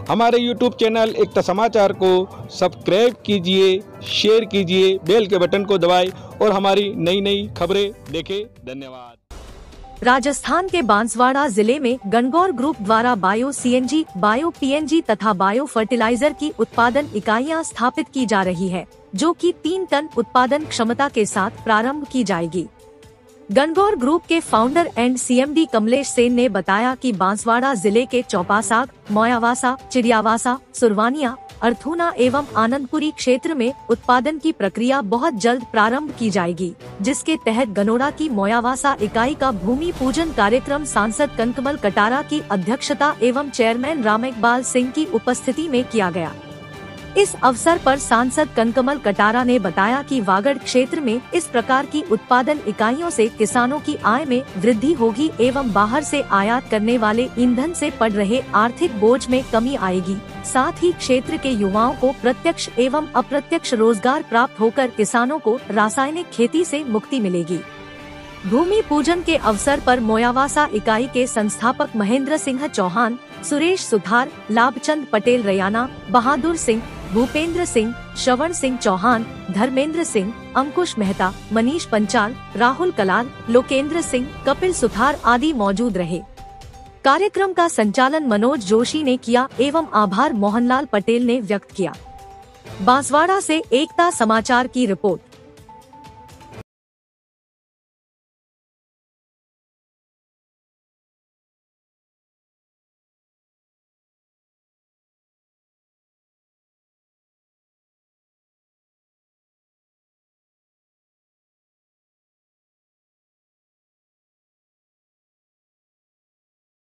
हमारे YouTube channel एकता समाचार को सब्सक्राइब कीजिए, शेयर कीजिए, बेल के बटन को दबाएं और हमारी नई नई खबरें देखें। धन्यवाद। राजस्थान के बांसवाड़ा जिले में गणगौर ग्रुप द्वारा बायो सीएनजी, बायो पीएनजी तथा बायो फर्टिलाइजर की उत्पादन इकाइयां स्थापित की जा रही है, जो कि 3 टन उत्पादन क्षमता के साथ प्रारंभ की जाएगी। गणगौर ग्रुप के founder and CMD Kamlesh Sen ने बताया कि बांसवाड़ा जिले के चौपासाग, मोयावासा, चिड़ियावासा, सुरवानिया, अर्थूना एवं आनंदपुरी क्षेत्र में उत्पादन की प्रक्रिया बहुत जल्द प्रारंभ की जाएगी, जिसके तहत गनोड़ा की मोयावासा इकाई का भूमि पूजन कार्यक्रम सांसद कनकमल कटारा की अध्यक्षता एवं चेयरमैन रामेकबाल सिंह की उपस्थिति में किया गया। इस अवसर पर सांसद कनकमल कटारा ने बताया कि वागड़ क्षेत्र में इस प्रकार की उत्पादन इकाइयों से किसानों की आय में वृद्धि होगी एवं बाहर से आयात करने वाले ईंधन से पड़ रहे आर्थिक बोझ में कमी आएगी। साथ ही क्षेत्र के युवाओं को प्रत्यक्ष एवं अप्रत्यक्ष रोजगार प्राप्त होकर किसानों को रासायनिक खेती से मुक्ति मिलेगी। भूमि पूजन के अवसर पर मोयावासा इकाई के संस्थापक महेंद्र सिंह चौहान, सुरेश सुथार, लाभचंद पटेल रैयाना, बहादुर सिंह, भूपेंद्र सिंह, श्रवण सिंह चौहान, धर्मेंद्र सिंह, अंकुश मेहता, मनीष पंचाल, राहुल कलाल, लोकेंद्र सिंह, कपिल सुथार आदि मौजूद रहे। कार्यक्रम का संचालन मनोज जोशी ने किया एवं आभार मोहनलाल पटेल ने व्यक्त किया। बांसवाड़ा से एकता समाचार की रिपोर्ट।